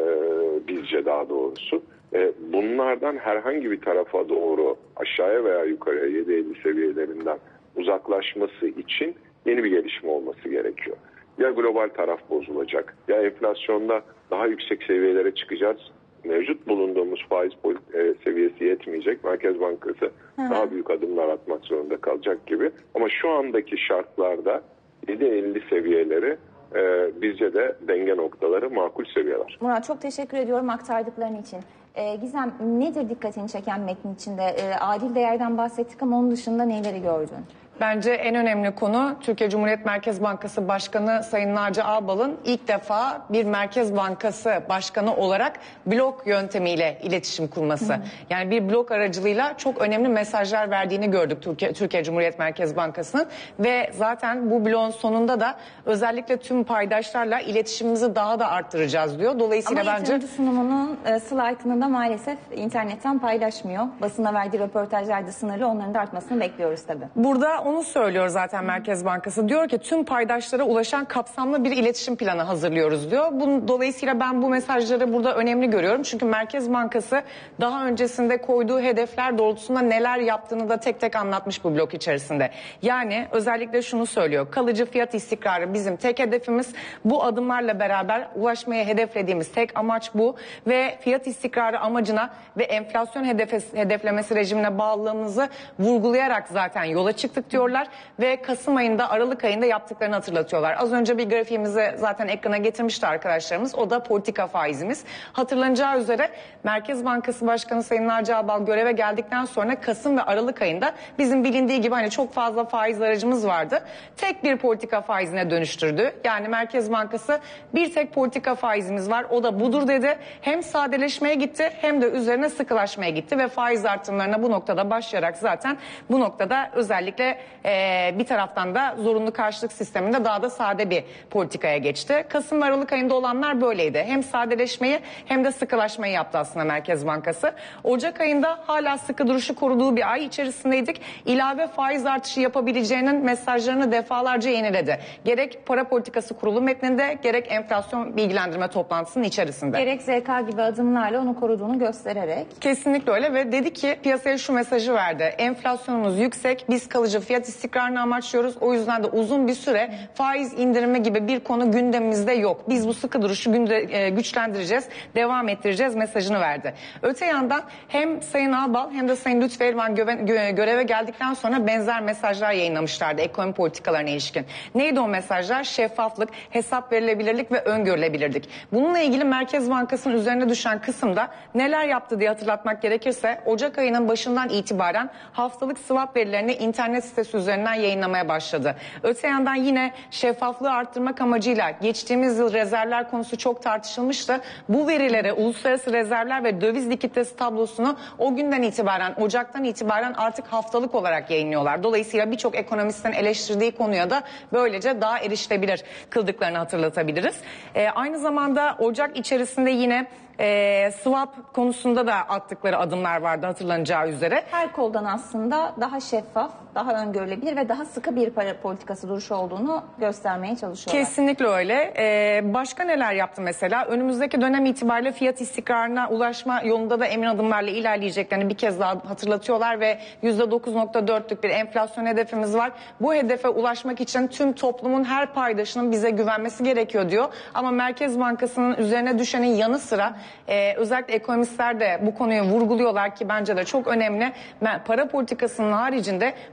bizce daha doğrusu. E, bunlardan herhangi bir tarafa doğru aşağıya veya yukarıya yedi elli seviyelerinden uzaklaşması için yeni bir gelişme olması gerekiyor. Ya global taraf bozulacak, ya enflasyonda daha yüksek seviyelere çıkacağız. Mevcut bulunduğumuz faiz seviyesi yetmeyecek. Merkez Bankası Hı-hı. daha büyük adımlar atmak zorunda kalacak gibi. Ama şu andaki şartlarda yedi elli seviyeleri e, bizce de denge noktaları makul seviyeler. Murat, çok teşekkür ediyorum aktardıkların için. Ee, Gizem, nedir dikkatini çeken metnin içinde? Ee, adil değerden bahsettik ama onun dışında neleri gördün? Bence en önemli konu Türkiye Cumhuriyet Merkez Bankası Başkanı Sayın Naci Ağbal'ın ilk defa bir Merkez Bankası Başkanı olarak blok yöntemiyle iletişim kurması. Hı. Yani bir blok aracılığıyla çok önemli mesajlar verdiğini gördük Türkiye, Türkiye Cumhuriyet Merkez Bankası'nın. Ve zaten bu bloğun sonunda da özellikle tüm paydaşlarla iletişimimizi daha da arttıracağız diyor. Dolayısıyla Ama bence... Ama sunumunun e, slaytını da maalesef internetten paylaşmıyor. Basına verdiği röportajlarda sınırlı, onların da artmasını bekliyoruz tabii. Burada onu söylüyor zaten Merkez Bankası. Diyor ki tüm paydaşlara ulaşan kapsamlı bir iletişim planı hazırlıyoruz diyor. Bunun, dolayısıyla ben bu mesajları burada önemli görüyorum. Çünkü Merkez Bankası daha öncesinde koyduğu hedefler doğrultusunda neler yaptığını da tek tek anlatmış bu blok içerisinde. Yani özellikle şunu söylüyor. Kalıcı fiyat istikrarı bizim tek hedefimiz. Bu adımlarla beraber ulaşmaya hedeflediğimiz tek amaç bu. Ve fiyat istikrarı amacına ve enflasyon hedefe, hedeflemesi rejimine bağlılığımızı vurgulayarak zaten yola çıktık diyorlar ve Kasım ayında, Aralık ayında yaptıklarını hatırlatıyorlar. Az önce bir grafiğimizi zaten ekrana getirmişti arkadaşlarımız. O da politika faizimiz. Hatırlanacağı üzere Merkez Bankası Başkanı Sayın Naci Ağbal göreve geldikten sonra Kasım ve Aralık ayında bizim bilindiği gibi hani çok fazla faiz aracımız vardı. Tek bir politika faizine dönüştürdü. Yani Merkez Bankası bir tek politika faizimiz var. O da budur dedi. Hem sadeleşmeye gitti hem de üzerine sıkılaşmaya gitti ve faiz artımlarına bu noktada başlayarak zaten bu noktada özellikle Ee, bir taraftan da zorunlu karşılık sisteminde daha da sade bir politikaya geçti. Kasım ve Aralık ayında olanlar böyleydi. Hem sadeleşmeyi hem de sıkılaşmayı yaptı aslında Merkez Bankası. Ocak ayında hala sıkı duruşu koruduğu bir ay içerisindeydik. İlave faiz artışı yapabileceğinin mesajlarını defalarca yeniledi. Gerek para politikası kurulu metninde gerek enflasyon bilgilendirme toplantısının içerisinde. Gerek Z K gibi adımlarla onu koruduğunu göstererek. Kesinlikle öyle ve dedi ki piyasaya şu mesajı verdi. Enflasyonumuz yüksek, biz kalıcı fiyat istikrarını amaçlıyoruz. O yüzden de uzun bir süre faiz indirimi gibi bir konu gündemimizde yok. Biz bu sıkı duruşu günde, güçlendireceğiz, devam ettireceğiz mesajını verdi. Öte yandan hem Sayın Ağbal hem de Sayın Lütfü Elvan göreve geldikten sonra benzer mesajlar yayınlamışlardı ekonomi politikalarına ilişkin. Neydi o mesajlar? Şeffaflık, hesap verilebilirlik ve öngörülebilirlik. Bununla ilgili Merkez Bankası'nın üzerine düşen kısımda neler yaptı diye hatırlatmak gerekirse Ocak ayının başından itibaren haftalık swap verilerini internet sitesi üzerinden yayınlamaya başladı. Öte yandan yine şeffaflığı arttırmak amacıyla geçtiğimiz yıl rezervler konusu çok tartışılmıştı. Bu verilere uluslararası rezervler ve döviz likiditesi tablosunu o günden itibaren, Ocak'tan itibaren artık haftalık olarak yayınlıyorlar. Dolayısıyla birçok ekonomistin eleştirdiği konuya da böylece daha erişilebilir kıldıklarını hatırlatabiliriz. Ee, aynı zamanda Ocak içerisinde yine E, swap konusunda da attıkları adımlar vardı hatırlanacağı üzere. Her koldan aslında daha şeffaf, daha öngörülebilir ve daha sıkı bir para politikası duruşu olduğunu göstermeye çalışıyorlar. Kesinlikle öyle. Ee, başka neler yaptı mesela? Önümüzdeki dönem itibariyle fiyat istikrarına ulaşma yolunda da emin adımlarla ilerleyeceklerini bir kez daha hatırlatıyorlar ve yüzde dokuz nokta dörtlük bir enflasyon hedefimiz var. Bu hedefe ulaşmak için tüm toplumun her paydaşının bize güvenmesi gerekiyor diyor. Ama Merkez Bankası'nın üzerine düşenin yanı sıra Ee, özellikle ekonomistler de bu konuyu vurguluyorlar ki bence de çok önemli. Para politikasının haricinde bu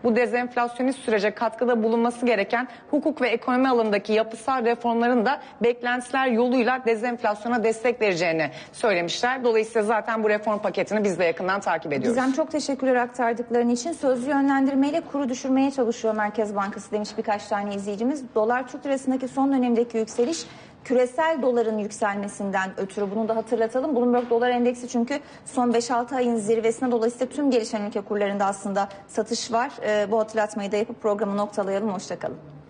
dezenflasyonist sürece katkıda bulunması gereken hukuk ve ekonomi alanındaki yapısal reformların da beklentiler yoluyla dezenflasyona destek vereceğini söylemişler. Dolayısıyla zaten bu reform paketini biz de yakından takip ediyoruz. Gizem, çok teşekkürler aktardıkların için. Sözlü yönlendirmeyle kuru düşürmeye çalışıyor Merkez Bankası demiş birkaç tane izleyicimiz. Dolar Türk lirasındaki son dönemdeki yükseliş küresel doların yükselmesinden ötürü, bunu da hatırlatalım. Bloomberg Dolar Endeksi çünkü son beş altı ayın zirvesine, dolayısıyla tüm gelişen ülke kurlarında aslında satış var. Ee, bu hatırlatmayı da yapıp programı noktalayalım. Hoşça kalın.